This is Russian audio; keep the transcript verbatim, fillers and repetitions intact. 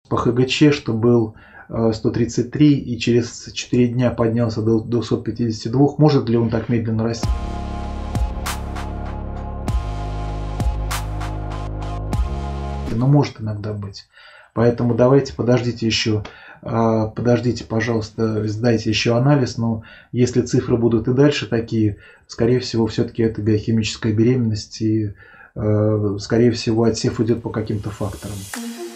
по ХГЧ, что был сто тридцать три и через четыре дня поднялся до двухсот пятидесяти двух. Может ли он так медленно расти? Но может иногда быть. Поэтому давайте подождите еще, подождите, пожалуйста, сдайте еще анализ. Но если цифры будут и дальше такие, скорее всего, все-таки это биохимическая беременность и, скорее всего, отсев идет по каким-то факторам.